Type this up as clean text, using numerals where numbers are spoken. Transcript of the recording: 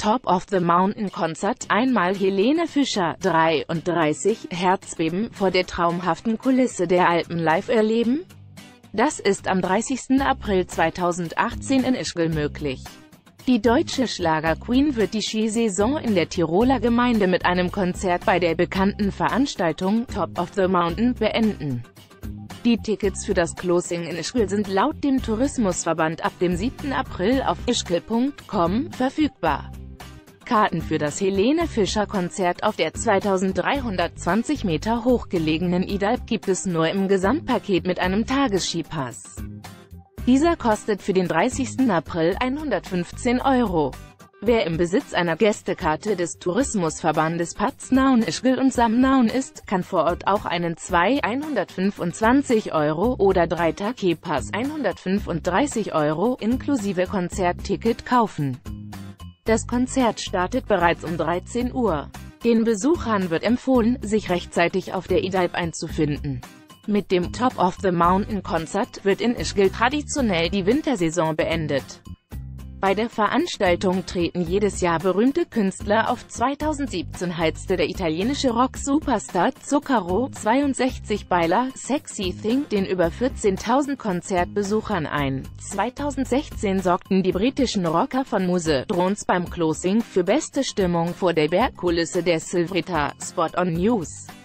Top of the Mountain Konzert, einmal Helene Fischer, 33, Herzbeben vor der traumhaften Kulisse der Alpen live erleben? Das ist am 30. April 2018 in Ischgl möglich. Die deutsche Schlager-Queen wird die Skisaison in der Tiroler Gemeinde mit einem Konzert bei der bekannten Veranstaltung Top of the Mountain beenden. Die Tickets für das Closing in Ischgl sind laut dem Tourismusverband ab dem 7. April auf ischgl.com verfügbar. Karten für das Helene Fischer Konzert auf der 2320 Meter hoch gelegenen Idalb gibt es nur im Gesamtpaket mit einem Tagesskipass. Dieser kostet für den 30. April 115 €. Wer im Besitz einer Gästekarte des Tourismusverbandes Paznaun, Ischgl und Samnaun ist, kann vor Ort auch einen 125 € oder 3-Tage-Pass 135 € inklusive Konzertticket kaufen. Das Konzert startet bereits um 13 Uhr. Den Besuchern wird empfohlen, sich rechtzeitig auf der Idalb einzufinden. Mit dem Top of the Mountain Konzert wird in Ischgl traditionell die Wintersaison beendet. Bei der Veranstaltung treten jedes Jahr berühmte Künstler auf. 2017 heizte der italienische Rock-Superstar Zucchero, 62 Beiler, Sexy Thing, den über 14.000 Konzertbesuchern ein. 2016 sorgten die britischen Rocker von Muse Drones beim Closing für beste Stimmung vor der Bergkulisse der Silvretta. Spot on News.